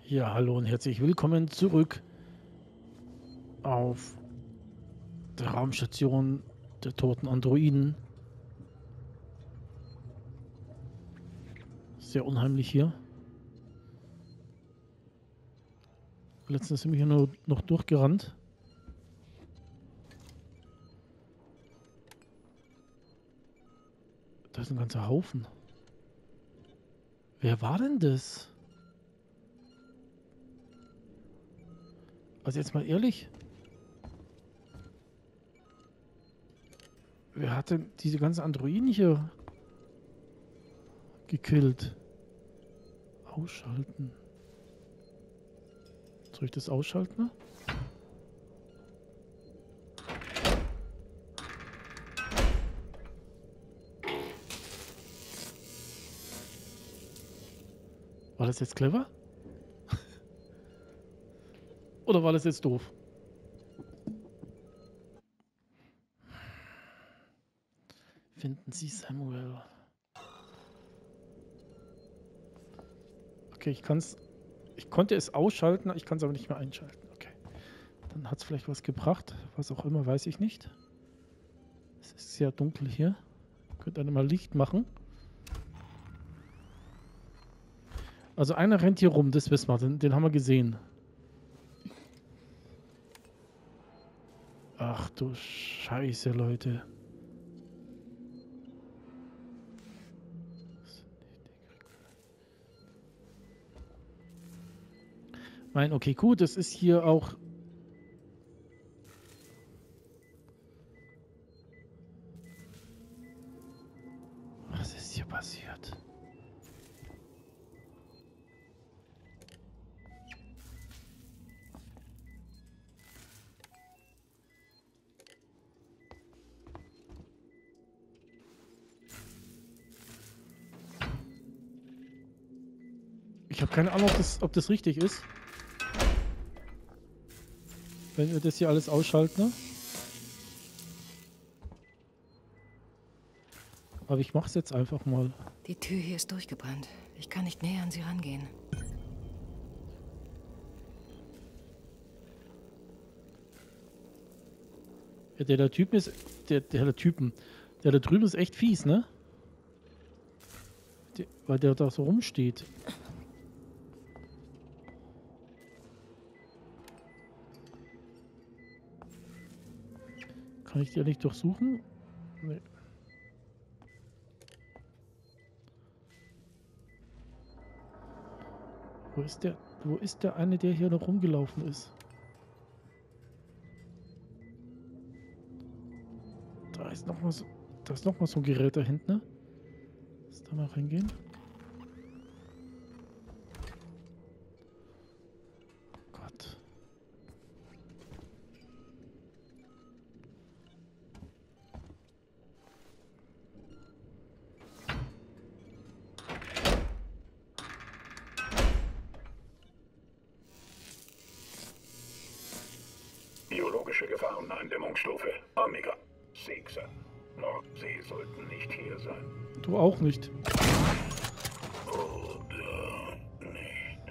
Ja, hallo und herzlich willkommen zurück auf der Raumstation der toten Androiden. Sehr unheimlich hier. Letztens sind wir hier nur noch durchgerannt. Da ist ein ganzer Haufen. Wer war denn das? Also jetzt mal ehrlich. Wer hat denn diese ganzen Androiden hier gekillt? Ausschalten. Soll ich das ausschalten? War das jetzt clever? Oder war das jetzt doof? Finden Sie Samuel. Okay, ich konnte es ausschalten, ich kann es aber nicht mehr einschalten. Okay. Dann hat es vielleicht was gebracht. Was auch immer, weiß ich nicht. Es ist sehr dunkel hier. Könnt ihr mal Licht machen. Also einer rennt hier rum, das wissen wir. Den haben wir gesehen. Ach du Scheiße, Leute. Mein, okay, gut, das ist hier auch... Was ist hier passiert? Ich habe keine Ahnung, ob das richtig ist. Wenn wir das hier alles ausschalten, ne? Aber ich mache es jetzt einfach mal. Die Tür hier ist durchgebrannt. Ich kann nicht näher an sie rangehen. Ja, der Typ ist... Der da drüben ist echt fies, ne? Weil der da so rumsteht. Kann ich die ja nicht durchsuchen? Nee. Wo ist der eine, der hier noch rumgelaufen ist? Da ist noch mal so ein Gerät da hinten, ne? Lass da mal reingehen. Oh Gott. Biologische Gefahreneindämmungsstufe Omega 6. Sie sollten nicht hier sein. Du auch nicht. Oder nicht.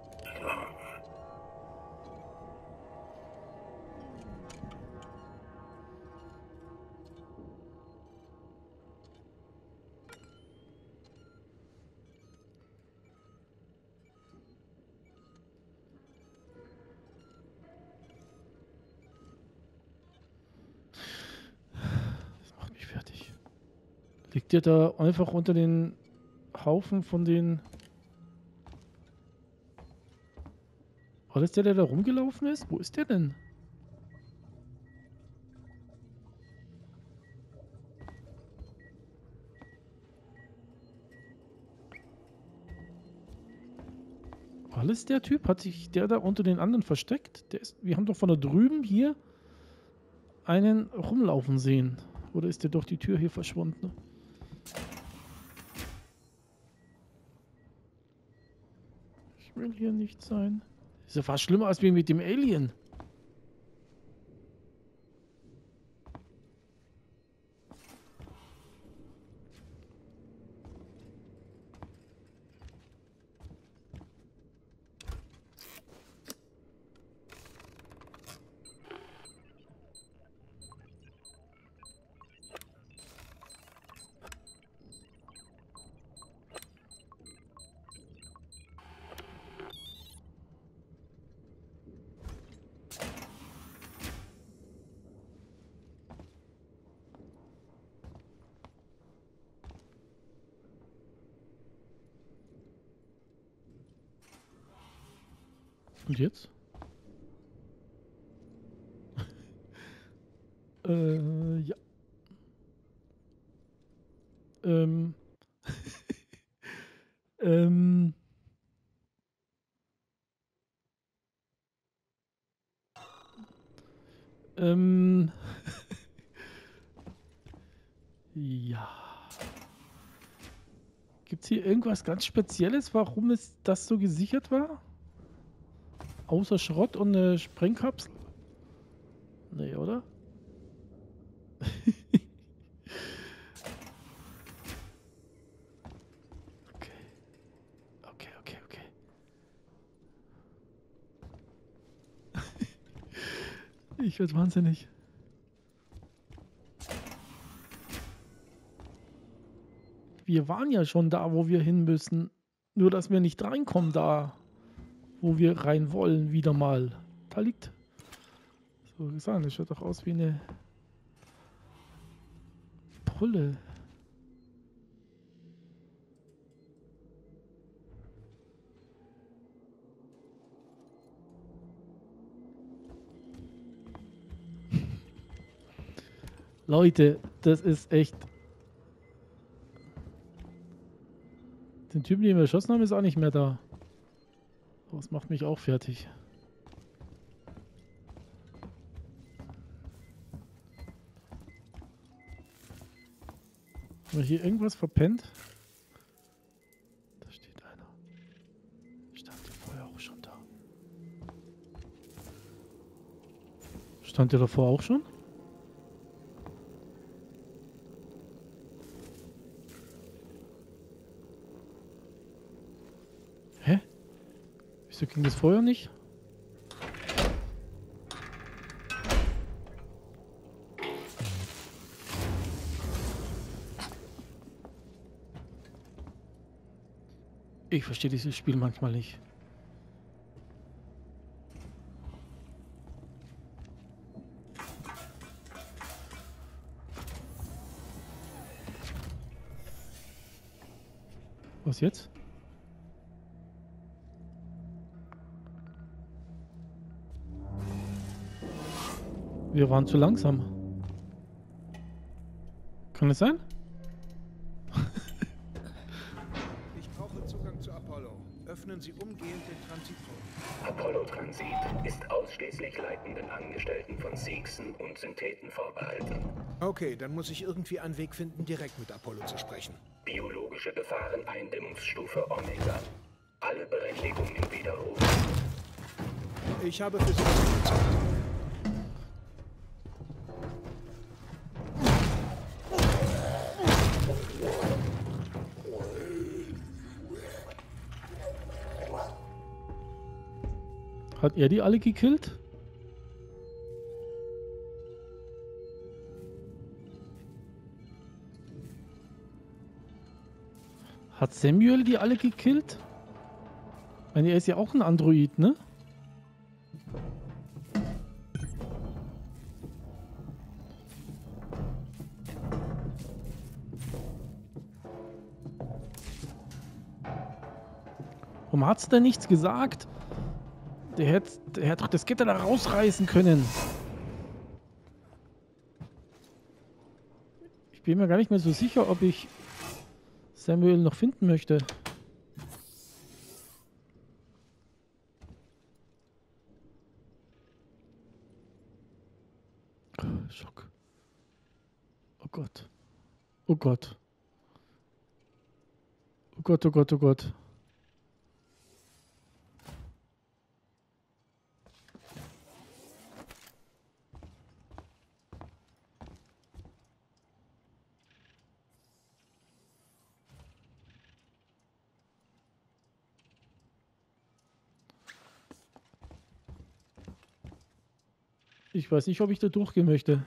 Das macht mich fertig. Liegt der da einfach unter den Haufen von den... War das der da rumgelaufen ist? Wo ist der denn? War das der Typ? Hat sich der da unter den anderen versteckt? Wir haben doch von da drüben hier einen rumlaufen sehen. Oder ist der durch die Tür hier verschwunden? Ich will hier nicht sein. Ist ja fast schlimmer als wie mit dem Alien. Und jetzt? Ja. Ähm. ähm. Ähm. Ja. Gibt es hier irgendwas ganz Spezielles, warum es das so gesichert war? Außer Schrott und eine Sprengkapsel? Nee, oder? Okay. Okay, okay, okay. Ich werde wahnsinnig. Wir waren ja schon da, wo wir hin müssen. Nur, dass wir nicht reinkommen da, wo wir rein wollen, wieder mal. Da liegt. So gesagt, das schaut doch aus wie eine Pulle. Leute, das ist echt. Den Typen, den wir erschossen haben, ist auch nicht mehr da. Das macht mich auch fertig. Haben wir hier irgendwas verpennt? Da steht einer. Stand der vorher auch schon da? Stand der davor auch schon? Hä? Wieso ging das vorher nicht? Ich verstehe dieses Spiel manchmal nicht. Was jetzt? Wir waren zu langsam. Kann es sein? Ich brauche Zugang zu Apollo. Öffnen Sie umgehend den Transitraum. Apollo Transit ist ausschließlich leitenden Angestellten von Seegson und Syntheten vorbehalten. Okay, dann muss ich irgendwie einen Weg finden, direkt mit Apollo zu sprechen. Biologische Gefahren Eindämmungsstufe Omega. Alle Berechtigungen widerrufen. Ich habe für Sie was Zeit. Hat er die alle gekillt? Hat Samuel die alle gekillt? Ich meine, er ist ja auch ein Android, ne? Warum hat's denn nichts gesagt? Der hätte doch das Gitter da rausreißen können. Ich bin mir gar nicht mehr so sicher, ob ich Samuel noch finden möchte. Schock. Oh Gott. Oh Gott. Oh Gott, oh Gott, oh Gott. Ich weiß nicht, ob ich da durchgehen möchte.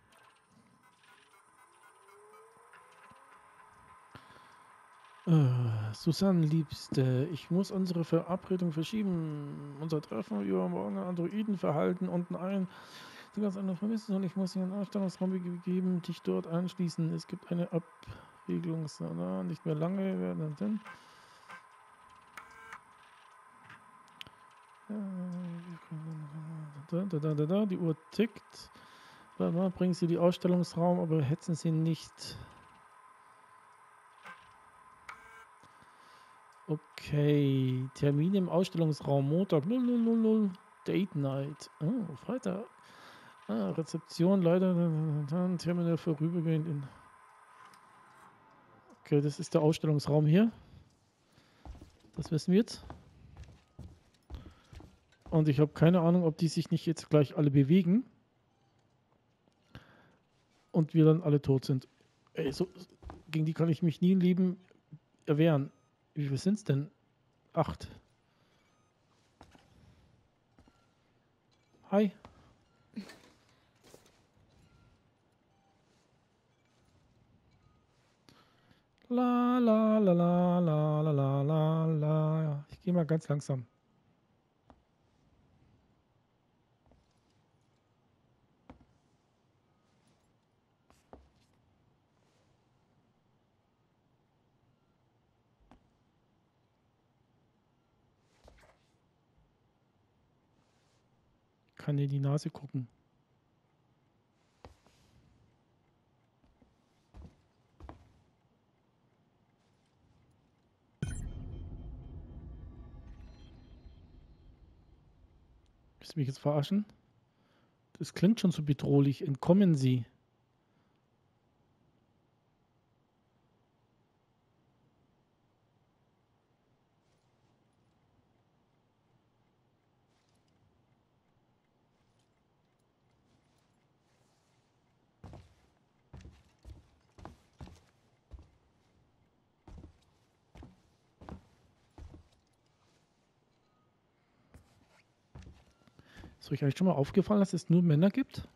Susanne, Liebste, ich muss unsere Verabredung verschieben. Unser Treffen über morgen Androidenverhalten unten ein. Du kannst anders vermissen und ich muss in den Ausstellungsraum begeben, dich dort anschließen. Es gibt eine Abregelung, nicht mehr lange werden. Die Uhr tickt. Bringen Sie die Ausstellungsraum, aber hetzen Sie nicht. Okay, Termin im Ausstellungsraum Montag 0000, Date Night. Oh, Freitag. Rezeption leider. Terminal vorübergehend in. Okay, das ist der Ausstellungsraum hier. Das wissen wir jetzt. Und ich habe keine Ahnung, ob die sich nicht jetzt gleich alle bewegen. Und wir dann alle tot sind. Ey, so, gegen die kann ich mich nie im Leben erwehren. Wie viel sind es denn? 8. Hi. La la la la la la la la la. Ich gehe mal ganz langsam. Kann in die Nase gucken. Willst du mich jetzt verarschen? Das klingt schon so bedrohlich. Entkommen Sie. Ist euch eigentlich schon mal aufgefallen, dass es nur Männer gibt?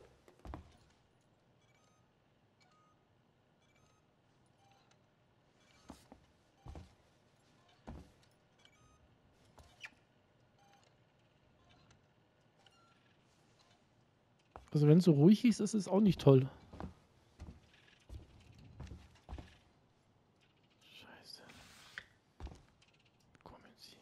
Also wenn es so ruhig ist, ist es auch nicht toll. Scheiße. Kommen Sie.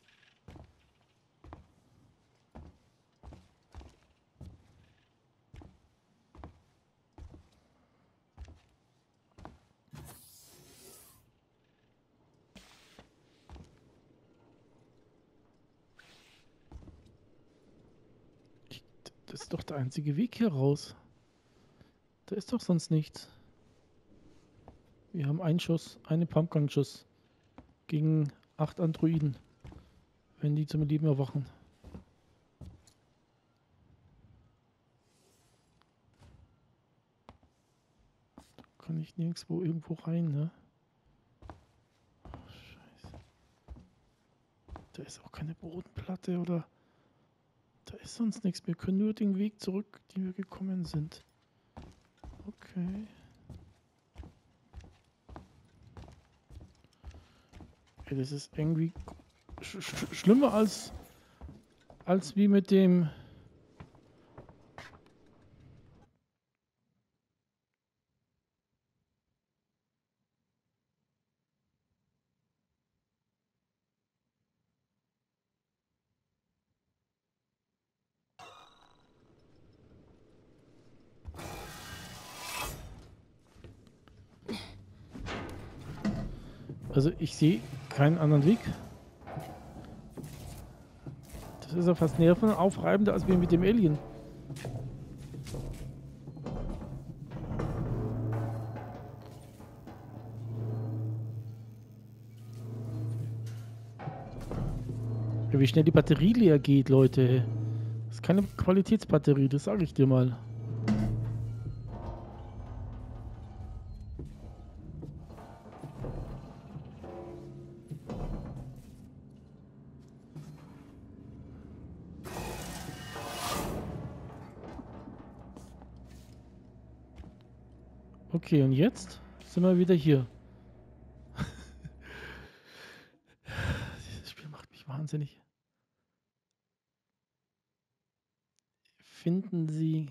Das ist doch der einzige Weg hier raus. Da ist doch sonst nichts. Wir haben einen Schuss, einen Pumpgun-Schuss gegen 8 Androiden, wenn die zum Leben erwachen. Da kann ich nirgendwo irgendwo rein, ne? Oh, Scheiße. Da ist auch keine Bodenplatte oder... Da ist sonst nichts. Wir können nur den Weg zurück, den wir gekommen sind. Okay. Ey, das ist irgendwie schlimmer als wie mit dem... Also ich sehe keinen anderen Weg. Das ist ja fast nervenaufreibender als wir mit dem Alien. Ja, wie schnell die Batterie leer geht, Leute. Das ist keine Qualitätsbatterie, das sage ich dir mal. Okay, und jetzt sind wir wieder hier. Dieses Spiel macht mich wahnsinnig. Finden Sie...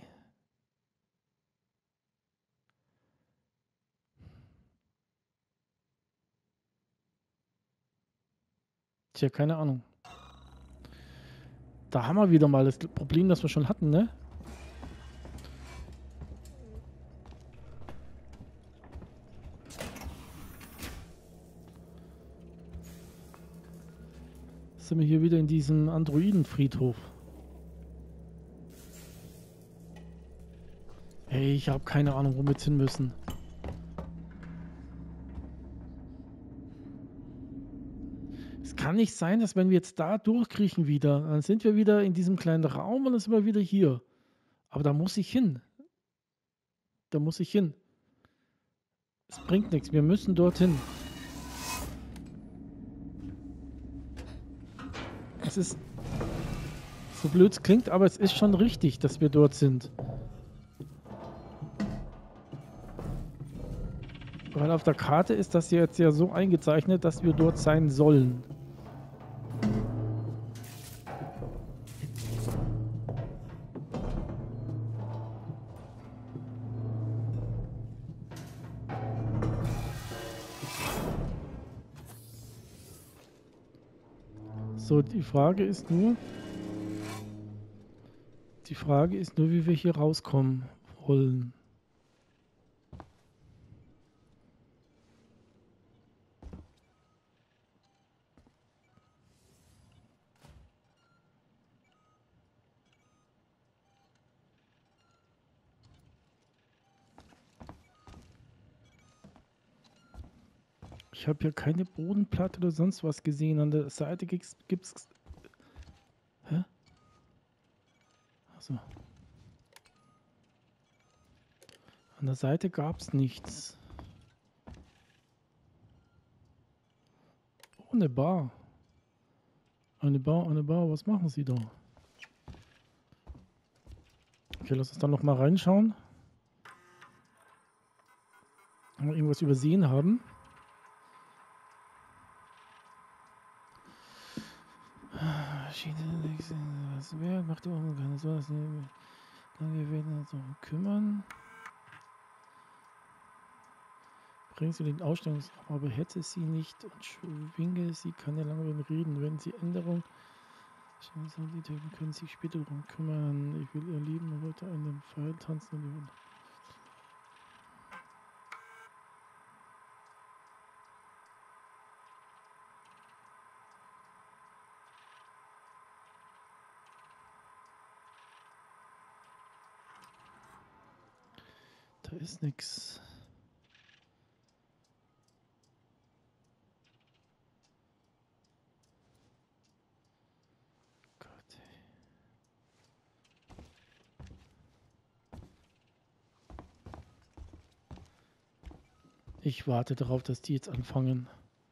Tja, keine Ahnung. Da haben wir wieder mal das Problem, das wir schon hatten, ne? Sind wir hier wieder in diesem Androidenfriedhof. Hey, ich habe keine Ahnung, wo wir jetzt hin müssen. Es kann nicht sein, dass wenn wir jetzt da durchkriechen wieder, dann sind wir wieder in diesem kleinen Raum und dann sind wir wieder hier. Aber da muss ich hin. Da muss ich hin. Es bringt nichts, wir müssen dorthin. Es ist so blöd es klingt, aber es ist schon richtig, dass wir dort sind. Weil auf der Karte ist das jetzt ja so eingezeichnet, dass wir dort sein sollen. So, die Frage ist nur, wie wir hier rauskommen wollen. Ich habe hier keine Bodenplatte oder sonst was gesehen. An der Seite gibt's. Hä? Also. An der Seite gab's nichts. Oh, eine Bar. Eine Bar. Was machen Sie da? Okay, lass uns dann noch mal reinschauen. Ob wir irgendwas übersehen haben. Was wäre? Macht ihr auch keine Sorge. Wir werden uns darum kümmern. Bringen Sie den Ausstellungsraum, aber hätte sie nicht und schwinge sie kann ja lange mit ihm reden. Wenn sie Änderungen können Sie sich später darum kümmern. Ich will ihr Leben heute an dem Pfeil tanzen und da ist nichts. Gott. Ich warte darauf, dass die jetzt anfangen.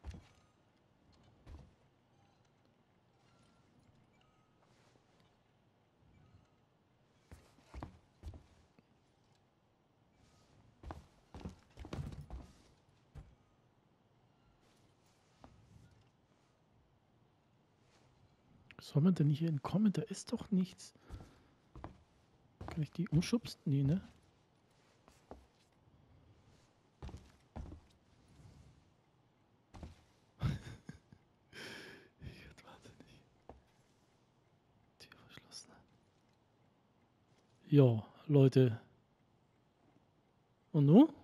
Soll man denn hier entkommen? Da ist doch nichts. Kann ich die umschubsen? Nee, ne? Ich werde wahnsinnig. Tür verschlossen. Ja, Leute. Und nun?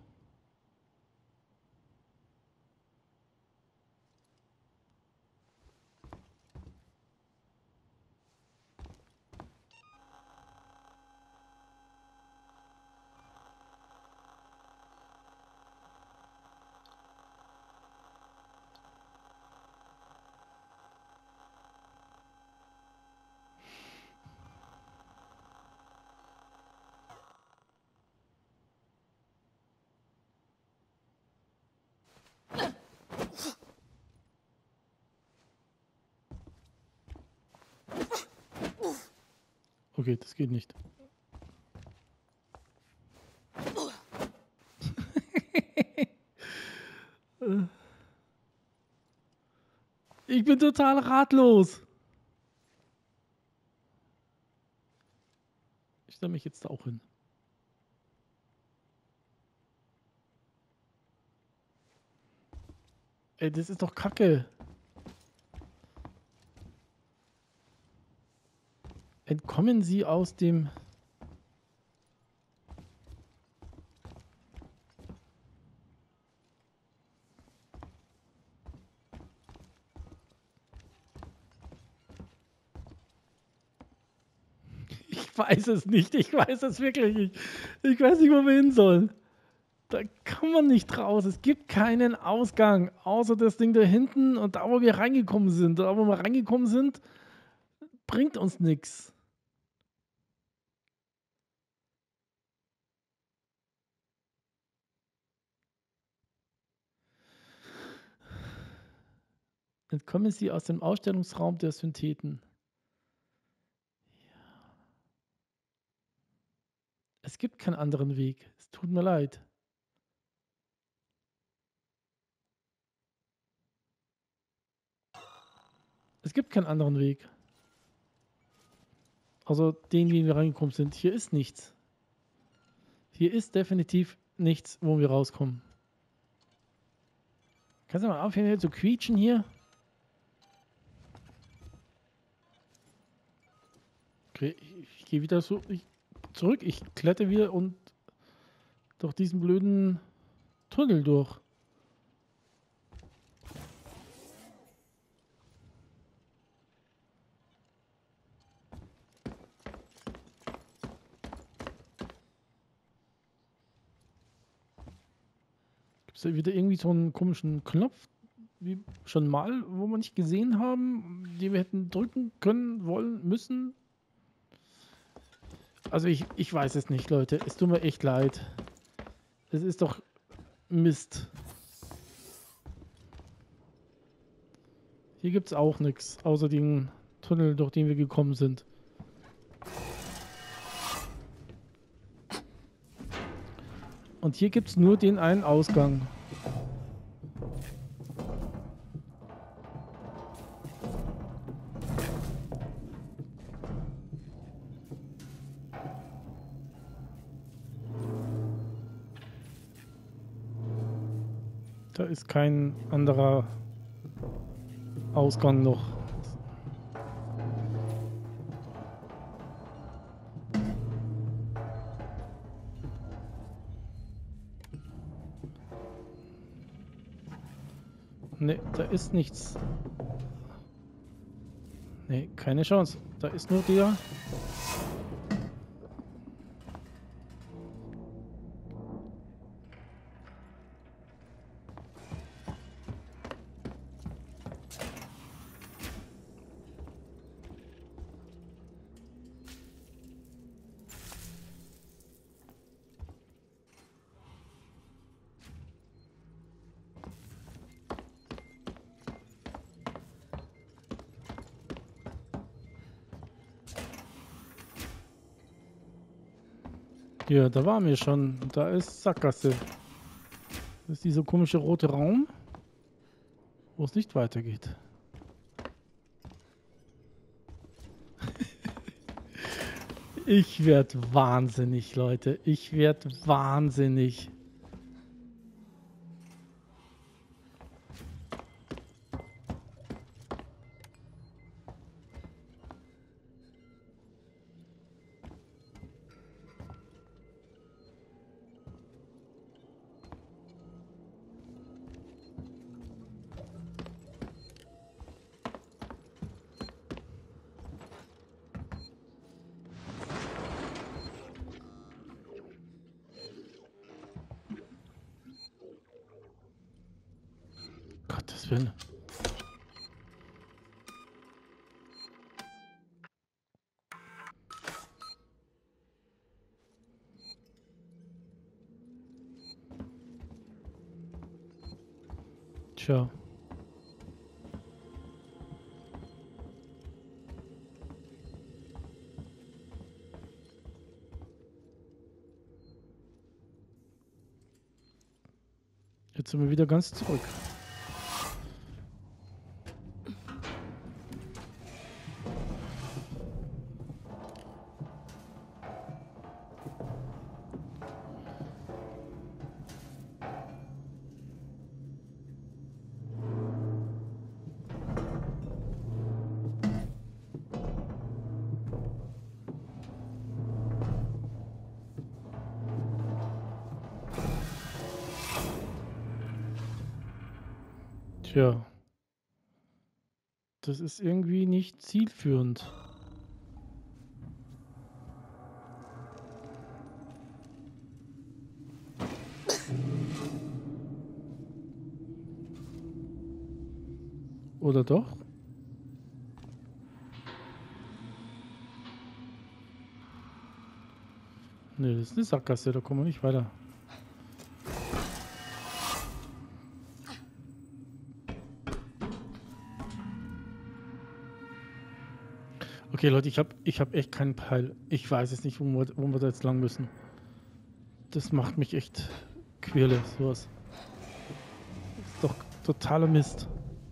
Okay, das geht nicht. Ich bin total ratlos. Ich stelle mich jetzt da auch hin. Ey, das ist doch Kacke. Entkommen Sie aus dem... Ich weiß es nicht. Ich weiß es wirklich nicht. Ich weiß nicht, wo wir hin sollen. Da kann man nicht raus. Es gibt keinen Ausgang. Außer das Ding da hinten und da, wo wir reingekommen sind. Da, wo wir reingekommen sind, bringt uns nichts. Entkommen Sie aus dem Ausstellungsraum der Syntheten. Es gibt keinen anderen Weg. Es tut mir leid. Es gibt keinen anderen Weg. Also den, wie wir reingekommen sind. Hier ist nichts. Hier ist definitiv nichts, wo wir rauskommen. Kannst du mal aufhören, hier zu quietschen hier? Okay, ich gehe wieder so zurück. Ich kletter wieder und durch diesen blöden Tunnel durch. Gibt es da wieder irgendwie so einen komischen Knopf, wie schon mal, wo wir nicht gesehen haben, den wir hätten drücken können, wollen, müssen? Also ich weiß es nicht, Leute. Es tut mir echt leid. Es ist doch Mist. Hier gibt es auch nichts, außer den Tunnel, durch den wir gekommen sind. Und hier gibt es nur den einen Ausgang. Da ist kein anderer Ausgang noch. Ne, da ist nichts. Ne, keine Chance. Da ist nur der. Ja, da waren wir schon. Da ist Sackgasse. Das ist dieser komische rote Raum, wo es nicht weitergeht. Ich werde wahnsinnig, Leute. Ich werde wahnsinnig. Gottes Willen. Tja. Jetzt sind wir wieder ganz zurück. Tja. Das ist irgendwie nicht zielführend. Oder doch? Ne, das ist eine Sackgasse, da kommen wir nicht weiter. Okay, Leute, ich hab echt keinen Peil. Ich weiß es nicht, wo wir da jetzt lang müssen. Das macht mich echt quirle, sowas. Das ist doch totaler Mist.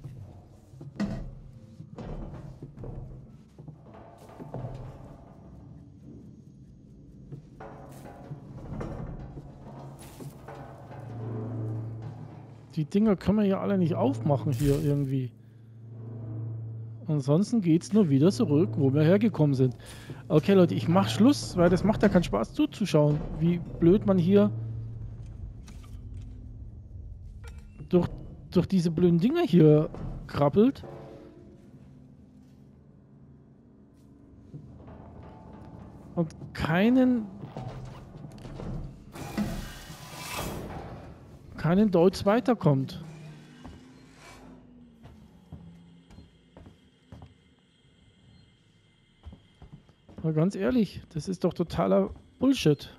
Die Dinger können wir ja alle nicht aufmachen hier irgendwie. Ansonsten geht's nur wieder zurück, wo wir hergekommen sind. Okay, Leute, ich mach Schluss, weil das macht ja keinen Spaß zuzuschauen, wie blöd man hier durch diese blöden Dinger hier krabbelt. Und keinen Deutsch weiterkommt. Aber ganz ehrlich, das ist doch totaler Bullshit.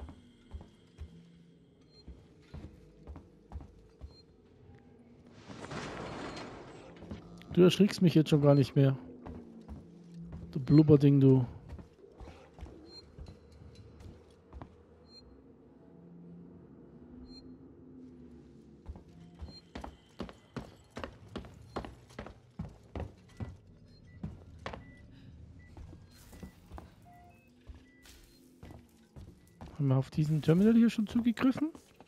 Du erschrickst mich jetzt schon gar nicht mehr. Du Blubberding, du. Haben wir auf diesen Terminal hier schon zugegriffen?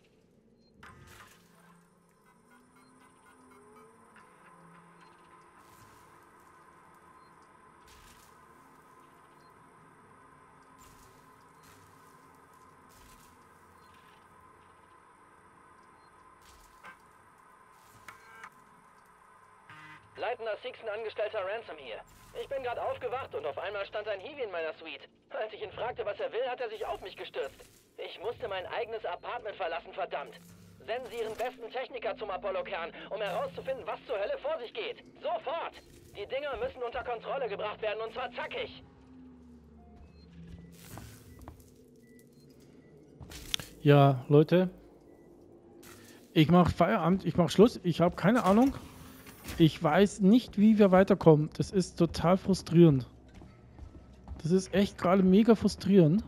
Leitender Seegson-Angestellter Ransom hier. Ich bin gerade aufgewacht und auf einmal stand ein Hiwi in meiner Suite. Als ich ihn fragte, was er will, hat er sich auf mich gestürzt. Ich musste mein eigenes Apartment verlassen, verdammt. Senden Sie Ihren besten Techniker zum Apollo-Kern, um herauszufinden, was zur Hölle vor sich geht. Sofort! Die Dinger müssen unter Kontrolle gebracht werden, und zwar zackig. Ja, Leute. Ich mache Feierabend, ich mache Schluss. Ich habe keine Ahnung. Ich weiß nicht, wie wir weiterkommen. Das ist total frustrierend. Das ist echt gerade mega frustrierend.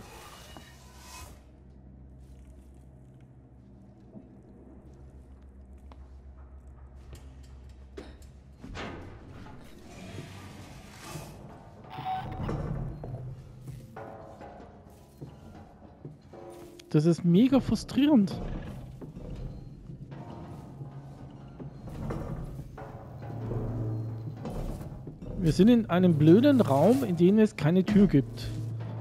Das ist mega frustrierend. Wir sind in einem blöden Raum, in dem es keine Tür gibt.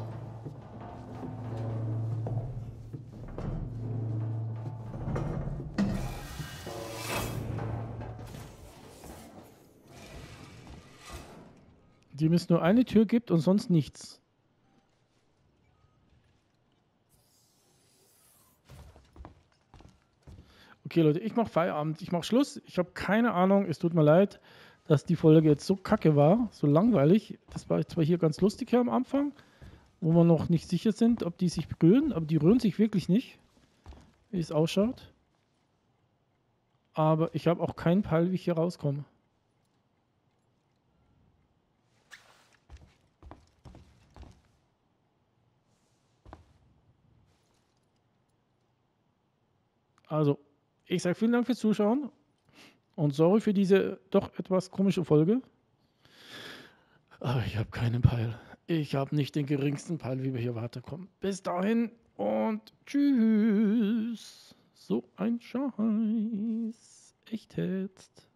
In dem es nur eine Tür gibt und sonst nichts. Okay, Leute, ich mache Feierabend. Ich mache Schluss. Ich habe keine Ahnung. Es tut mir leid, dass die Folge jetzt so kacke war, so langweilig. Das war zwar hier ganz lustig hier am Anfang, wo wir noch nicht sicher sind, ob die sich rühren, aber die rühren sich wirklich nicht, wie es ausschaut. Aber ich habe auch keinen Peil, wie ich hier rauskomme. Also, ich sage vielen Dank fürs Zuschauen. Und sorry für diese doch etwas komische Folge. Aber ich habe keinen Peil. Ich habe nicht den geringsten Peil, wie wir hier weiterkommen. Bis dahin und tschüss. So ein Scheiß. Echt jetzt.